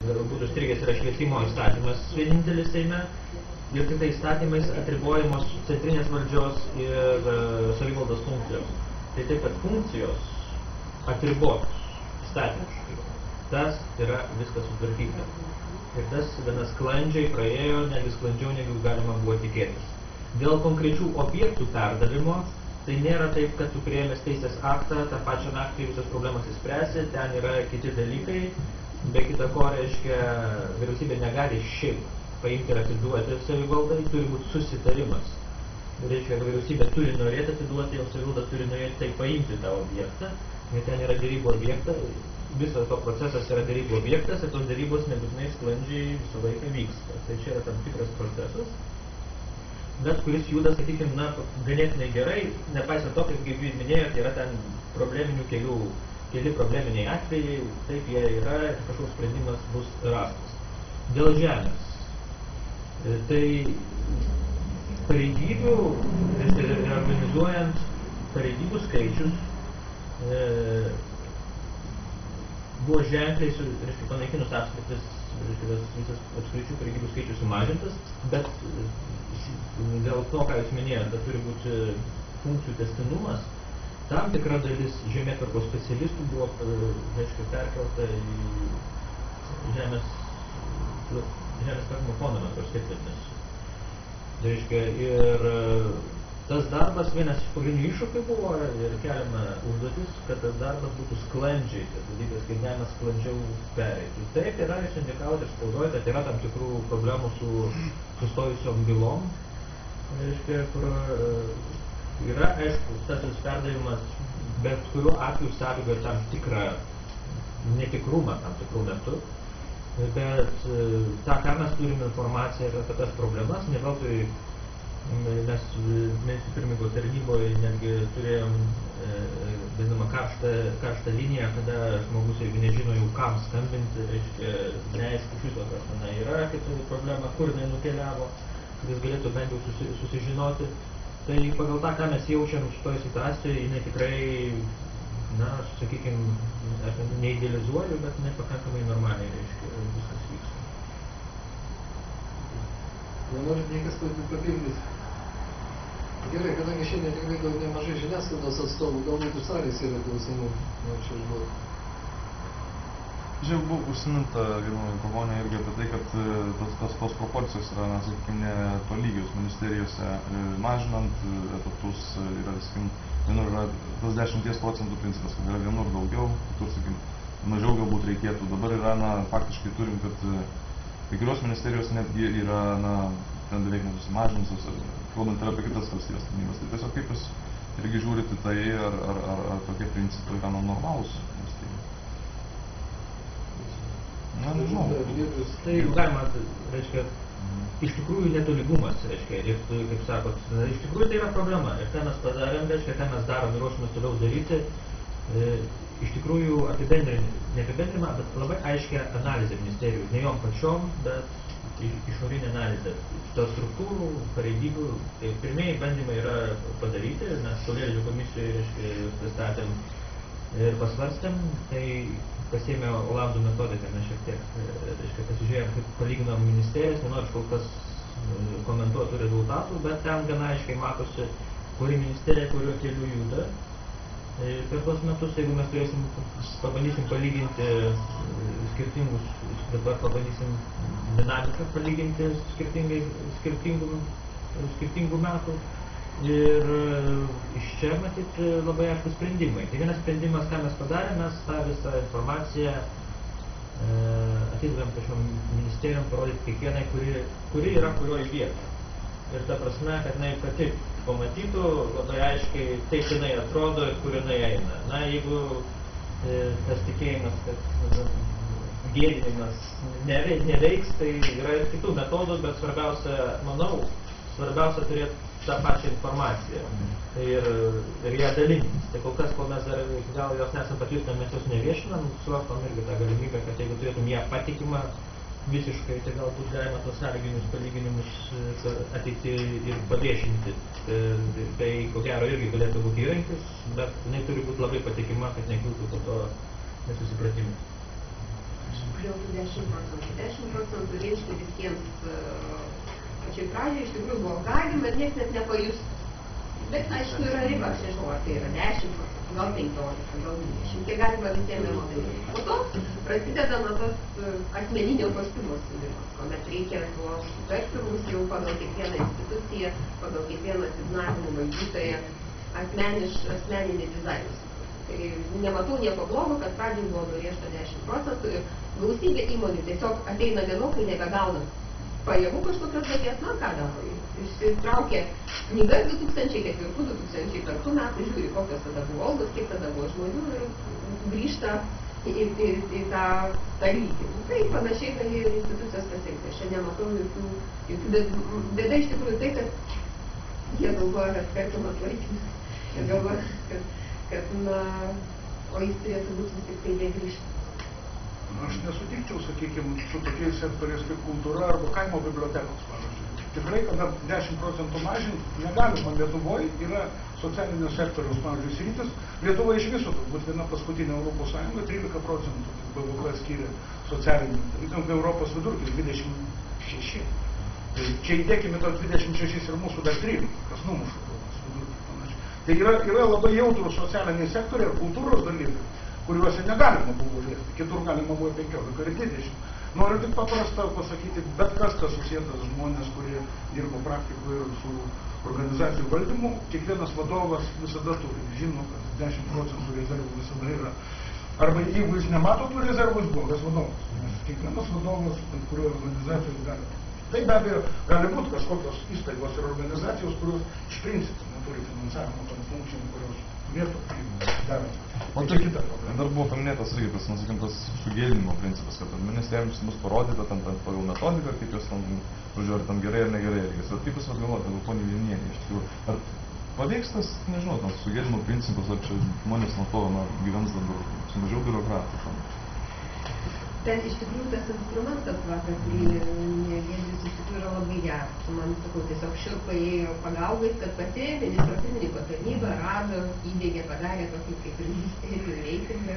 būtų strigęs yra švietimo įstatymas vienintelis Seime ir tik tai įstatymais atribojamos centrinės valdžios ir savivaldos funkcijos. Tai taip, kad funkcijos atribotos įstatymiškai, tas yra viskas sutvarkyta. Ir tas gana sklandžiai praėjo, netgi sklandžiau, negu galima buvo tikėtis. Dėl konkrečių objektų perdavimo, tai nėra taip, kad tu priėmęs teisės aktą, tą pačią naktį visas problemas įspręsi, ten yra kiti dalykai, be kita ko, reiškia, vyriausybė negali šiaip paimti ir atiduoti savivaldai, turi būti susitarimas. Reiškia, kad vyriausybė turi norėti atiduoti, o savivalda turi norėti tai paimti tą objektą, ir ten yra derybų objektą, visas to procesas yra derybų objektas, ir tos derybos nebūtinai sklandžiai visą laiką vyksta. Tai čia yra tam tikras procesas, bet kuris juda, sakykime, na, ganėtinai gerai, nepaisant to, kaip jūs minėjote, yra ten probleminių keli probleminiai atvejai, taip jie yra ir kažkoks sprendimas bus rastas. Dėl žemės. Tai pareigybių, organizuojant pareigybių skaičius, buvo ženkliai, panaikinus apskritis, visas apskričių pareigybių skaičius sumažintas, bet dėl to, ką jūs minėjote, turi būti funkcijų tęstinumas, tam tikra dalis žemėtvarkos specialistų buvo, reiškia, perkelta į žemės tvarkymo fondą, mes taip vadinasi. Reiškia, ir tas darbas, vienas iš pagrindinių iššūkių buvo ir keliama užduotis, kad tas darbas būtų sklandžiai, tas dalykas, kaip galima sklandžiau pereiti. Taip yra, jūs indikavote ir spaudoje, kad yra tam tikrų problemų su sustojusiom bylom, reiškia, kur yra, aišku, tas perdavimas bet kuriuo atveju sąlygoja tam tikrą netikrumą tam tikrų metų, bet tą, ką mes turime informaciją apie tas problemas, ne veltui mes ministrų pirmininko tarnyboje netgi turėjom vadinamą karštą liniją, kada žmogus, jeigu nežino jau kam skambinti, reiškia, neaišku šito, kas tenai yra, kaip problema, kur jinai nukeliavo, kad jis galėtų bent jau susižinoti. Tai pagal tą, ką mes jaučiam šitoje situacijoje, jinai tikrai, na, sakykime, aš neidealizuoju, bet nepakankamai normaliai, reiškia, viskas vyksta. Nenorit niekas papildyti? Gerai, kadangi šiandien tikrai daug nemažai žiniasklaidos atstovų, galbūt ir salės yra klausimų, čia užduoti. Čia buvo užsiminta vienoje kolonėje irgi apie tai, kad tos proporcijos yra, sakykime, netolygios ministerijose, mažinant etatus yra, sakykime, vienur yra tas 10% principas, kad yra vienur daugiau, kitur, sakykime, mažiau galbūt reikėtų. Dabar yra, na, faktiškai turim, kad kai kurios ministerijos netgi yra, na, ten beveik nesusimažinusios, kalbant ir apie kitas valstybės tarnybas. Tai tiesiog kaip jūs irgi žiūrite tai, ar tokie principai yra normalūs valstybė? Na, nežinau. Tai galima, reiškia, iš tikrųjų netolygumas, reiškia, ir kaip sakot, iš tikrųjų tai yra problema. Ir ką mes padarėm, reiškia, ką mes darom ir ruošimės toliau daryti, iš tikrųjų neapibendrimą, bet labai aiškia analizė ministerijų, ne jom pačiom, bet išorinė analizė. To struktūrų, pareigybių, tai pirmieji bandymai yra padaryti, mes Saulėlydžio komisijoje, reiškia, pristatėm ir pasvarstėm, tai pasėmė Olandų metodiką, mes šiek tiek, reiškia, pasižiūrėjom, kaip palyginom ministerijas, nenoriu kol kas komentuotų rezultatų, bet ten gana aiškiai matosi, kuri ministerija, kuriuo keliu juda. Per tos metus, jeigu mes pabandysim palyginti skirtingus, dabar pabandysim dinamiką palyginti skirtingų metų, ir iš čia matyti labai aiškus sprendimai. Tai vienas sprendimas, ką mes padarėm, mes tą visą informaciją atidavėm pačiom ministerijom parodyti kiekvienai, kuri yra kurioj vietoj. Ir ta prasme, kad jinai pati pamatytų labai aiškiai, taip jinai atrodo ir kur jinai eina. Na, jeigu tas tikėjimas, kad gėdinimas neveiks, tai yra ir kitų metodų, bet svarbiausia, manau, svarbiausia turėti tą pačią informaciją ir ją dalintis. Tai kol kas, kol mes dar gal jos nesam patvirtinę, mes jos neviešinam, svarstom irgi tą galimybę, kad jeigu turėtum ją patikimą visiškai, tai galbūt galima tos sąlyginius palyginimus ateiti ir paviešinti. Tai ko gero irgi galėtų būti įrankis, bet jinai turi būti labai patikima, kad nekiltų po to nesusipratimų. dėl tų 10%. 10% reiškia visiems pačiai pradžiai, iš tikrųjų buvo galima, ir niekas net nepajus. Bet, aišku, yra riba, aš nežinau, ar tai yra 10%, gal 15%, gal 20%, kiek galima visiems vienodai. Po to prasideda nuo tas asmeninio kostiumo siūlymas, kuomet reikia tuos spektrus jau pagal kiekvieną instituciją, pagal kiekvieną asignavinį valdytoją, asmeninį dizainą. Tai nematau nieko blogo, kad pradžiai buvo nurėžta 10% ir gausybė įmonių tiesiog ateina vienokai nebegauna pajamų kažkokios daties, na ką daro, išsitraukė knygas 2004-2005 metų, žiūri, kokios tada buvo algos, kiek tada buvo žmonių ir grįžta į tą lygį. Tai panašiai gali institucijos pasiekti. Aš nematau jokių bėda iš tikrųjų tai, kad jie galvoja, kad skirtumas laikinis. Jie galvoja, kad o jis turėtų būti vis tik tai negrįžti. Aš nesutikčiau, sakykime, su tokiais sektoriais kaip kultūra arba kaimo bibliotekos, pavyzdžiui. Tikrai, kada 10% mažinti, negalima. Lietuvoje yra socialinio sektoriaus, pavyzdžiui, sritis. Lietuva iš viso, turbūt viena paskutinė Europos Sąjunga, 13% BVP skiria socialinių. Tarytum, kai Europos vidurkis 26. Tai čia įdėkime tos 26 ir mūsų dar 13, kas numuša Europos vidurkį panašiai. Tai yra labai jautrus socialiniai sektoriai ir kultūros dalykai, kuriuose negalima buvo liesti, kitur galima buvo 15 ir 20. Noriu tik paprastą pasakyti, bet kas susietas žmonės, kurie dirbo praktikoje ir su organizacijų valdymu, kiekvienas vadovas visada turi, žino, kad 10% rezervų visada yra. Arba jeigu jis nemato tų rezervų, jis blogas vadovas. Nes kiekvienas vadovas, kurio organizacijos gali. Tai be abejo gali būti kažkokios įstaigos ir organizacijos, kurios iš principo neturi finansavimo tom funkcijom, kurios turėtų daryti. O tai dar buvo paminėtas irgi tas, sakykim, tas sugėlinimo principas, kad ministerijoms bus parodyta tam pagal metodiką, kaip jos tam, žodžiu, ar tam gerai ar negerai elgėsi. Bet kaip jūs galvojate, ponė Vilnienė, iš tikrųjų, ar paveiks tas, nežinau, tas sugėlinimo principas, ar čia žmonės nuo to gyvens dabar su mažiau biurokratų? Ten iš tikrųjų tas instrumentas, kurį Giedrius iš tikrųjų yra labai geras. Man, sakau, tiesiog šiurpai ėjo pagalbais, kad pati ministro pirmininko tarnyba rado, įdėgė, padarė tokį kaip ir ministerijų reitingą,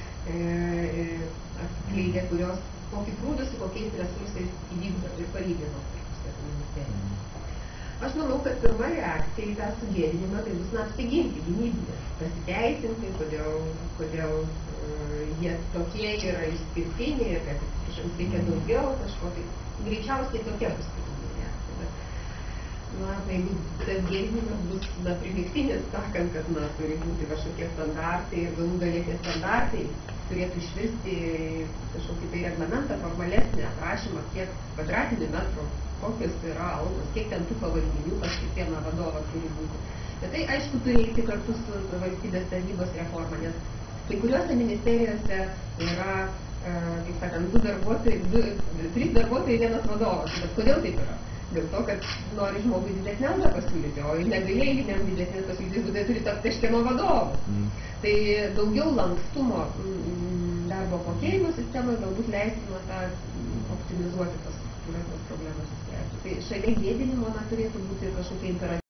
atskleidė, kurios kokį krūdų su kokiais resursais įvykdo ir palygino ministerijų. Aš manau, kad pirma reakcija į tą sugėdinimą tai bus apsiginti, gynybinė, pasiteisinti, kodėl jie tokie yra išskirtiniai ir kad jiems reikia daugiau kažko, tai greičiausiai tokia bus pirminė reakcija. Bet, jeigu tas gėdinimas bus primygtinis, sakant, kad turi būti kažkokie standartai ir galų galia tie standartai turėtų išvirsti kažkokį tai reglamentą, formalesnį aprašymą, kiek kvadratinių metrų, kokios yra algos, kiek ten tų pavaldinių pas kiekvieną vadovą turi būti. Bet tai, aišku, turi eiti kartu su valstybės tarnybos reforma, nes kai kuriuose ministerijose yra, kaip sakant, 3 darbuotojai, 1 vadovas. Bet kodėl taip yra? Dėl to, kad nori žmogui didesnę algą pasiūlyti, o ir negali eiliniam didesnės pasiūlyti, jeigu tai turi tapti kažkieno vadovas. Tai daugiau lankstumo darbo apmokėjimo sistemoje galbūt leistina tą optimizuoti tas problemas išspręsti. Tai šalia gėdinimo turėtų būti kažkokia imperatyvi.